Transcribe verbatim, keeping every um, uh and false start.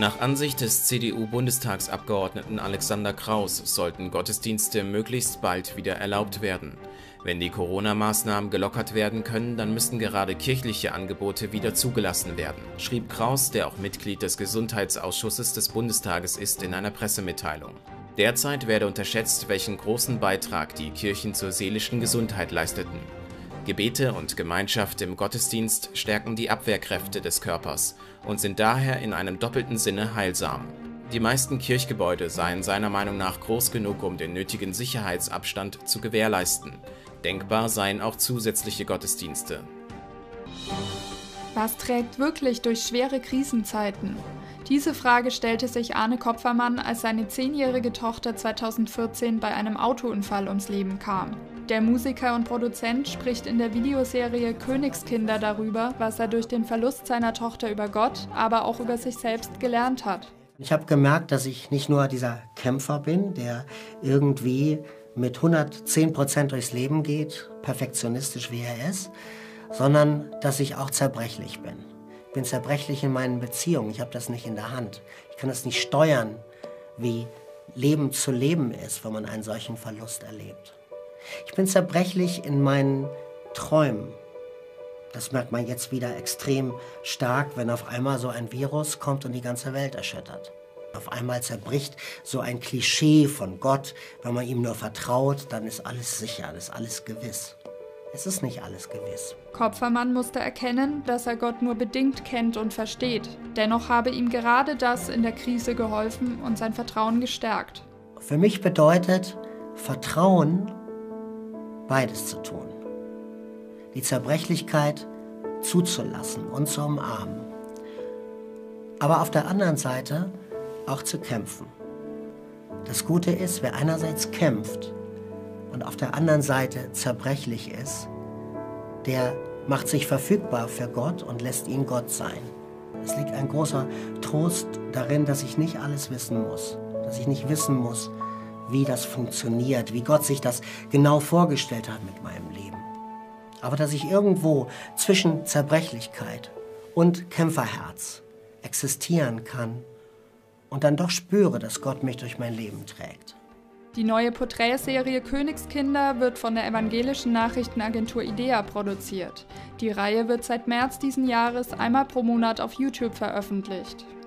Nach Ansicht des C D U-Bundestagsabgeordneten Alexander Kraus sollten Gottesdienste möglichst bald wieder erlaubt werden. Wenn die Corona-Maßnahmen gelockert werden können, dann müssten gerade kirchliche Angebote wieder zugelassen werden, schrieb Kraus, der auch Mitglied des Gesundheitsausschusses des Bundestages ist, in einer Pressemitteilung. Derzeit werde unterschätzt, welchen großen Beitrag die Kirchen zur seelischen Gesundheit leisteten. Gebete und Gemeinschaft im Gottesdienst stärken die Abwehrkräfte des Körpers und sind daher in einem doppelten Sinne heilsam. Die meisten Kirchgebäude seien seiner Meinung nach groß genug, um den nötigen Sicherheitsabstand zu gewährleisten. Denkbar seien auch zusätzliche Gottesdienste. Was trägt wirklich durch schwere Krisenzeiten? Diese Frage stellte sich Arne Kopfermann, als seine zehnjährige Tochter zweitausendvierzehn bei einem Autounfall ums Leben kam. Der Musiker und Produzent spricht in der Videoserie Königskinder darüber, was er durch den Verlust seiner Tochter über Gott, aber auch über sich selbst gelernt hat. Ich habe gemerkt, dass ich nicht nur dieser Kämpfer bin, der irgendwie mit hundertzehn Prozent durchs Leben geht, perfektionistisch wie er ist, sondern dass ich auch zerbrechlich bin. Ich bin zerbrechlich in meinen Beziehungen, ich habe das nicht in der Hand. Ich kann das nicht steuern, wie Leben zu leben ist, wenn man einen solchen Verlust erlebt. Ich bin zerbrechlich in meinen Träumen. Das merkt man jetzt wieder extrem stark, wenn auf einmal so ein Virus kommt und die ganze Welt erschüttert. Auf einmal zerbricht so ein Klischee von Gott. Wenn man ihm nur vertraut, dann ist alles sicher, dann ist alles gewiss. Es ist nicht alles gewiss. Kopfermann musste erkennen, dass er Gott nur bedingt kennt und versteht. Dennoch habe ihm gerade das in der Krise geholfen und sein Vertrauen gestärkt. Für mich bedeutet Vertrauen, beides zu tun. Die Zerbrechlichkeit zuzulassen und zu umarmen. Aber auf der anderen Seite auch zu kämpfen. Das Gute ist, wer einerseits kämpft und auf der anderen Seite zerbrechlich ist, der macht sich verfügbar für Gott und lässt ihn Gott sein. Es liegt ein großer Trost darin, dass ich nicht alles wissen muss, dass ich nicht wissen muss, wie das funktioniert, wie Gott sich das genau vorgestellt hat mit meinem Leben. Aber dass ich irgendwo zwischen Zerbrechlichkeit und Kämpferherz existieren kann und dann doch spüre, dass Gott mich durch mein Leben trägt. Die neue Porträtserie Königskinder wird von der evangelischen Nachrichtenagentur IDEA produziert. Die Reihe wird seit März diesen Jahres einmal pro Monat auf YouTube veröffentlicht.